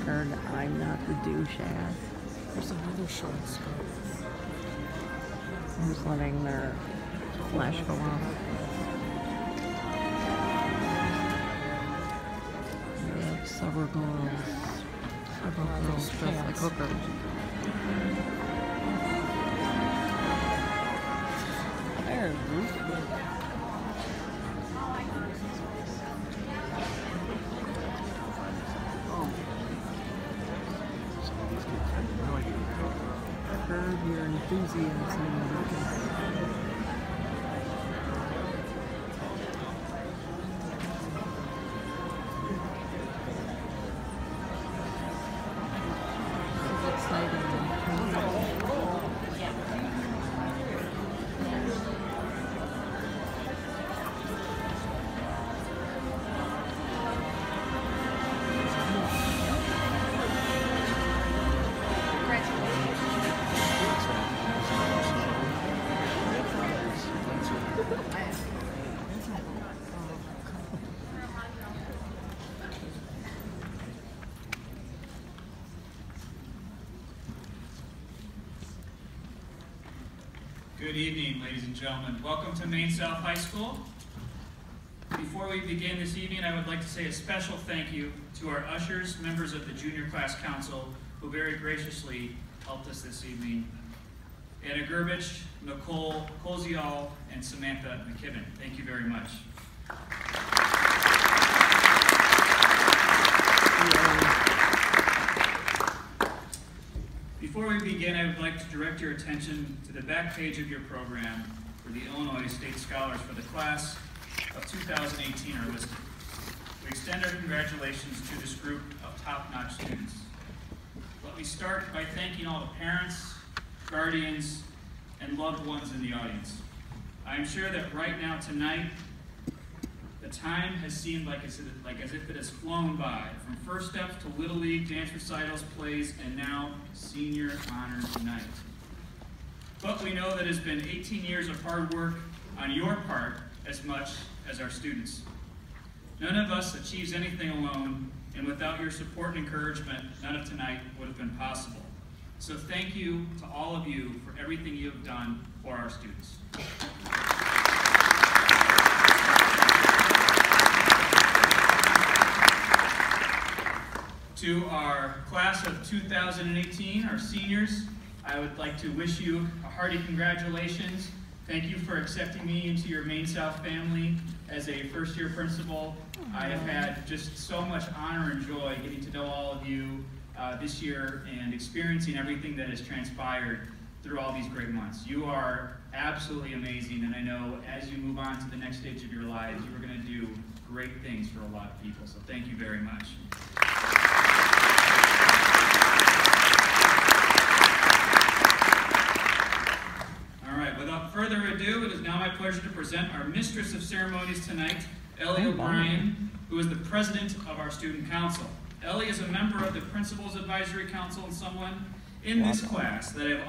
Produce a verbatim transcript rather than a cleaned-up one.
record, I'm not the douche ass. There's another short skirt. Who's letting their flash go off. There are several girls. Several girls dressed like hookers. There's Ruth. Curb your enthusiasm. Good evening, ladies and gentlemen. Welcome to Maine South High School. Before we begin this evening, I would like to say a special thank you to our ushers, members of the Junior Class Council, who very graciously helped us this evening. Anna Gerbich, Nicole Kozial, and Samantha McKibben. Thank you very much. Before we begin, I would like to direct your attention to the back page of your program where the Illinois State Scholars for the class of two thousand eighteen are listed. We extend our congratulations to this group of top-notch students. Let me start by thanking all the parents, guardians, and loved ones in the audience. I am sure that right now, tonight, the time has seemed like, it's, like as if it has flown by, from first steps to Little League, dance recitals, plays, and now senior honors night. But we know that it's been eighteen years of hard work on your part as much as our students. None of us achieves anything alone, and without your support and encouragement, none of tonight would have been possible. So thank you to all of you for everything you have done for our students. To our class of two thousand eighteen, our seniors, I would like to wish you a hearty congratulations. Thank you for accepting me into your Maine South family as a first-year principal. I have had just so much honor and joy getting to know all of you uh, this year and experiencing everything that has transpired through all these great months. You are absolutely amazing, and I know as you move on to the next stage of your lives, you are going to do great things for a lot of people, so thank you very much. Without further ado, it is now my pleasure to present our Mistress of Ceremonies tonight, Ellie O'Brien, who is the President of our Student Council. Ellie is a member of the Principals Advisory Council and someone in this class that I have